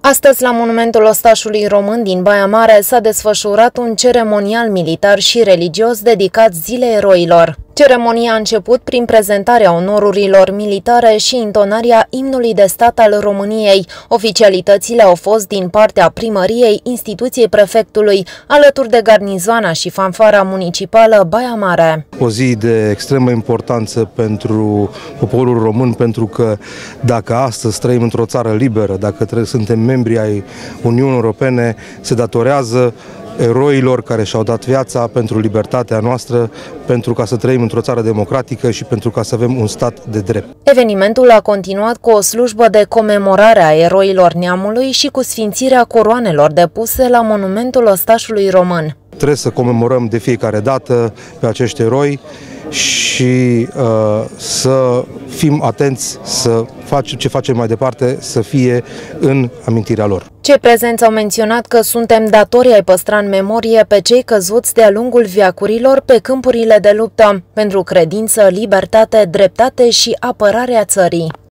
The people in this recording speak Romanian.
Astăzi, la monumentul ostașului român din Baia Mare, s-a desfășurat un ceremonial militar și religios dedicat Zilei Eroilor. Ceremonia a început prin prezentarea onorurilor militare și intonarea imnului de stat al României. Oficialitățile au fost din partea primăriei, instituției prefectului, alături de garnizoana și fanfara municipală Baia Mare. O zi de extremă importanță pentru poporul român, pentru că dacă astăzi trăim într-o țară liberă, dacă suntem membri ai Uniunii Europene, se datorează eroilor care și-au dat viața pentru libertatea noastră, pentru ca să trăim într-o țară democratică și pentru ca să avem un stat de drept. Evenimentul a continuat cu o slujbă de comemorare a eroilor neamului și cu sfințirea coroanelor depuse la monumentul ostașului român. Trebuie să comemorăm de fiecare dată pe acești eroi și să fim atenți să facem ce facem mai departe să fie în amintirea lor. Cei prezenți au menționat că suntem datori ai păstra în memorie pe cei căzuți de-a lungul veacurilor pe câmpurile de luptă pentru credință, libertate, dreptate și apărarea țării.